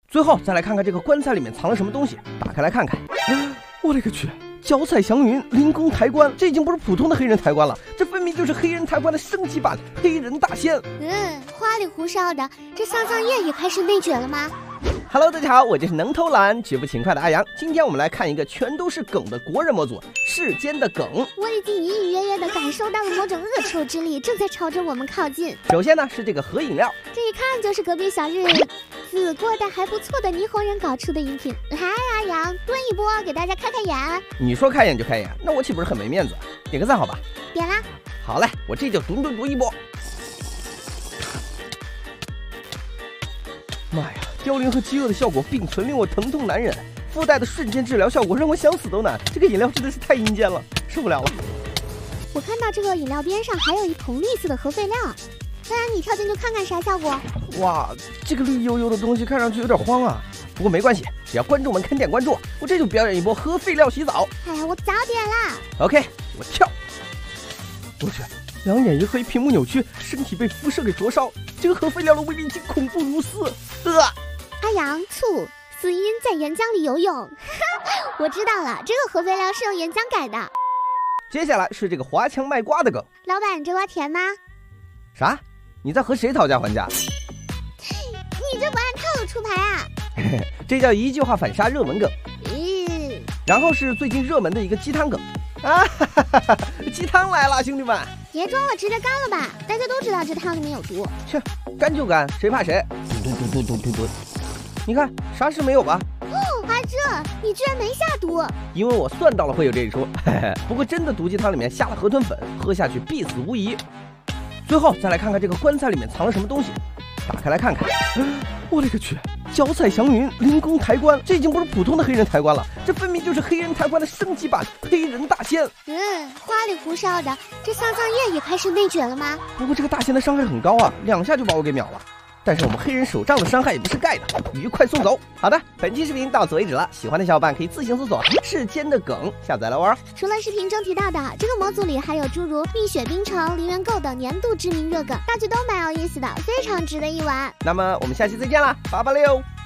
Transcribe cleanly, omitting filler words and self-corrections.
最后再来看看这个棺材里面藏了什么东西，打开来看看。我勒个去！脚踩祥云，凌空抬棺，这已经不是普通的黑人抬棺了，这分明就是黑人抬棺的升级版黑人大仙。 花里胡哨的，这丧葬业也开始内卷了吗 ？Hello， 大家好，我就是能偷懒绝不勤快的阿阳。今天我们来看一个全都是梗的国人模组，世间的梗。 我已经隐隐约约的感受到了某种恶臭之力正在朝着我们靠近。 首先呢是这个喝饮料， 这一看就是隔壁小日子过得还不错的霓虹人搞出的饮品。来，阿阳蹲一波，给大家开开眼。 你说开眼就开眼，那我岂不是很没面子？点个赞好吧？ 点啦。 好嘞，我这就吨一波。妈呀！凋零和饥饿的效果并存，令我疼痛难忍。附带的瞬间治疗效果让我想死都难。这个饮料真的是太阴间了，受不了了。 我看到这个饮料边上还有一桶绿色的核废料，不然你跳进去看看啥效果？ 哇，这个绿油油的东西看上去有点慌啊。不过没关系，只要观众们肯点关注，我这就表演一波核废料洗澡。 哎呀，我早点啦。 OK， 我跳。我去，两眼一黑，屏幕扭曲，身体被辐射给灼烧。这个核废料的威力竟恐怖如斯。 阿阳醋死因在岩浆里游泳。我知道了，这个核废料是用岩浆改的。 接下来是这个华强卖瓜的梗。 老板，你这瓜甜吗？ 啥？你在和谁讨价还价？ 你这不按套路出牌啊？ 这叫一句话反杀热门梗。然后是最近热门的一个鸡汤梗啊，鸡汤来了，兄弟们！ 别装了，直接干了吧！大家都知道这汤里面有毒。 切，干就干，谁怕谁？嘟。你看啥事没有吧？ 阿这，你居然没下毒？ 因为我算到了会有这一出。不过真的毒鸡汤里面下了河豚粉，喝下去必死无疑。最后再来看看这个棺材里面藏了什么东西，打开来看看。我勒个去！脚踩祥云，凌空抬棺，这已经不是普通的黑人抬棺了，这分明就是黑人抬棺的升级版黑人大仙。 花里胡哨的，这丧葬业也开始内卷了吗？ 不过这个大仙的伤害很高啊，2下就把我给秒了。但是我们黑人手杖的伤害也不是盖的，愉快送走。好的，本期视频到此为止了，喜欢的小伙伴可以自行搜索世间的梗下载来玩。 除了视频中提到的这个模组里，还有诸如蜜雪冰城、零元购等年度知名热梗，大局都蛮有意思的，非常值得一玩。 那么我们下期再见啦，886。